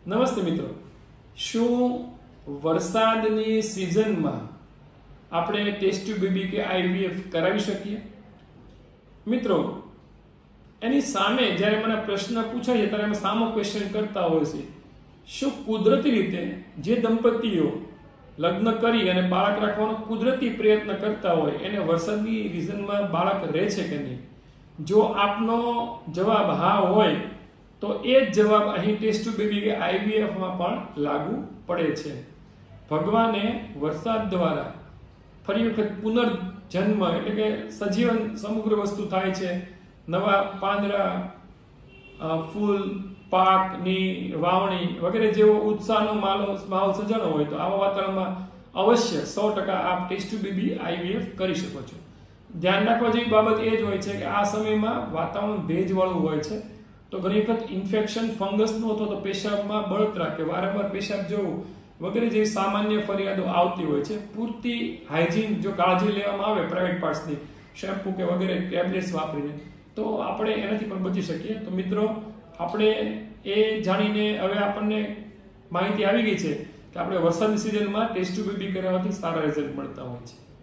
નમસ્તે મિત્રો, શું વરસાદની સિઝનમાં આપણે ટેસ્ટ ટ્યુબ બેબી કે આઈવીએફ કરાવી શકીએ? મિત્રો, એની સામે જ્યારે મને પ્રશ્ન પૂછાય છે ત્યારે અમે સામો ક્વેશ્ચન કરતા હોય છે. શું કુદરતી રીતે જે દંપતીઓ લગ્ન કરી અને બાળક રાખવાનો કુદરતી પ્રયત્ન કરતા હોય એને વરસાદની સિઝનમાં બાળક રહે છે કે નહીં? જો આપનો જવાબ હા હોય તો એ જ જવાબ અહીં ટેસ્ટ ટ્યુબ બેબી કે આઈવીએફમાં પણ લાગુ પડે છે. ભગવાને વરસાદ દ્વારા ફરી વખત પુનર્જન્મ એટલે કે સજીવન સમગ્ર વસ્તુ થાય છે. નવા પાંદડા, ફૂલ, પાકની વાવણી વગેરે જેવો ઉત્સાહનો માહોલ સર્જાનો હોય તો આવા વાતાવરણમાં અવશ્ય 100% આપ ટેસ્ટ ટ્યુબ બેબી આઈવીએફ કરી શકો છો. ધ્યાન રાખવા જેવી બાબત એ જ હોય છે કે આ સમયમાં વાતાવરણ ભેજવાળું હોય છે તો ઘણી વખત ઇન્ફેક્શન, ફંગસનું અથવા તો પેશાબમાં બળતરા કે વારંવાર પેશાબ જવું વગેરે જેવી સામાન્ય ફરિયાદો આવતી હોય છે. પૂરતી હાઇજીન જો કાળજી લેવામાં આવે પ્રાઇવેટ પાર્ટ્સની, શેમ્પૂ કે વગેરે ટેબ્લેટ્સ વાપરીને, તો આપણે એનાથી પણ બચી શકીએ. તો મિત્રો, આપણે એ જાણીને હવે આપણને માહિતી આવી ગઈ છે કે આપણે વરસાદની સિઝનમાં ટેસ્ટ ટ્યુબ બેબી કરાવવાથી સારા રિઝલ્ટ મળતા હોય છે.